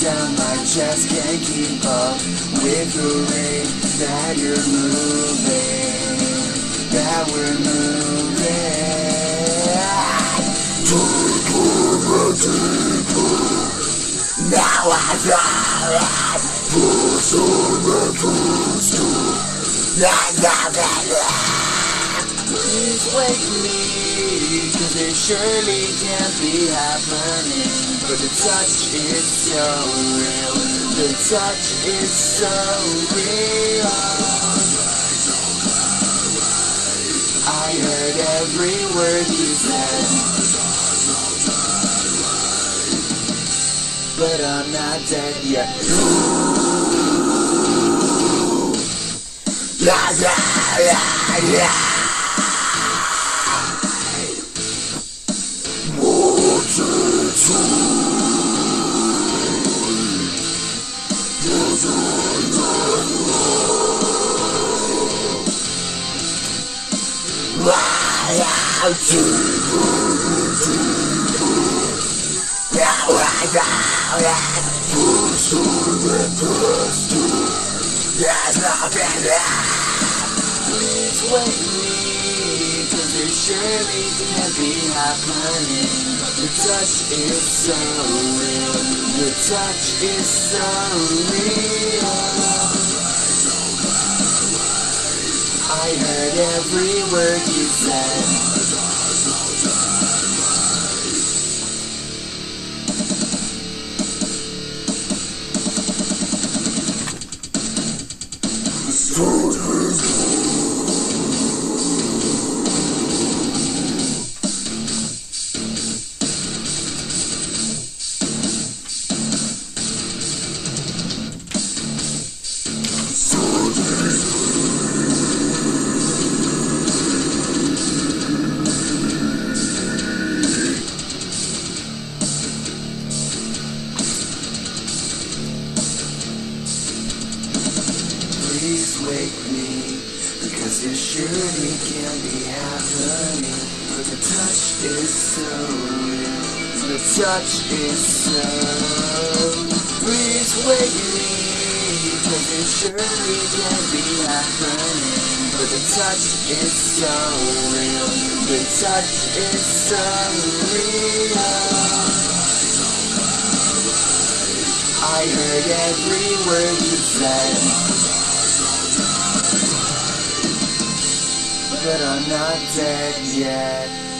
down my chest, can't keep up with the rate that you're moving, that we're moving. Now I got it. Please wake me, 'cause it surely can't be happening. But the touch is so real, the touch is so real. I heard every word you said, but I'm not dead yet. Yeah, yeah, yeah, yeah. Please wake me, 'cause it surely can't be happening. The touch is so real, the touch is so real. I heard every word you said, please wake me, because it surely can't be happening. But the touch is so real, the touch is so. Please wake me, 'cause it surely can't be happening. But the touch is so real, the touch is so real. I heard every word you said, but I'm not dead yet.